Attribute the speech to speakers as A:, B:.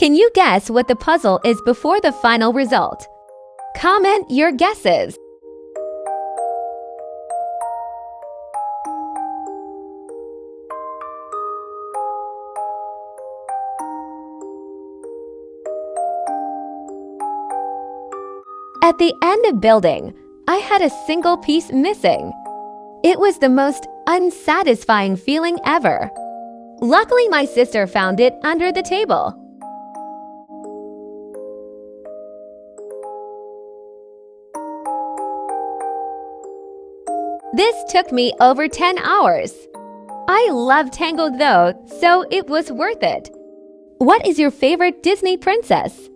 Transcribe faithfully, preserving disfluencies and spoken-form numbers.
A: Can you guess what the puzzle is before the final result? Comment your guesses. At the end of building, I had a single piece missing. It was the most unsatisfying feeling ever. Luckily, my sister found it under the table. This took me over ten hours. I love Tangled though, so it was worth it. What is your favorite Disney princess?